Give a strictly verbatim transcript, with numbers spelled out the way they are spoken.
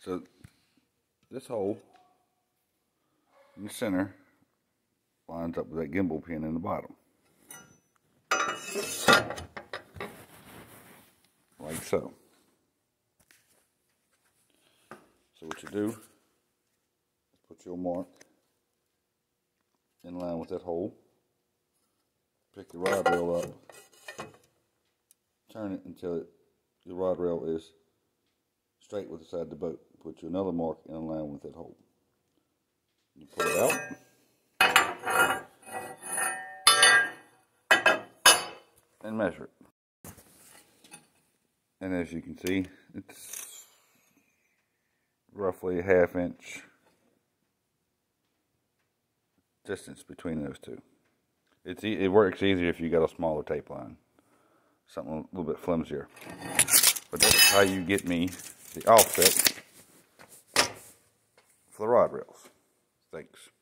So this hole in the center lines up with that gimbal pin in the bottom. Like so. So what you do is put your mark in line with that hole. Pick the rod rail up. Turn it until it, the rod rail is straight with the side of the boat. Put you another mark in line with that hole. You pull it out and measure it. And as you can see, it's roughly a half inch distance between those two. It's e it works easier if you got a smaller tape line, something a little bit flimsier. But that's how you get me the offset for the rod rails. Thanks.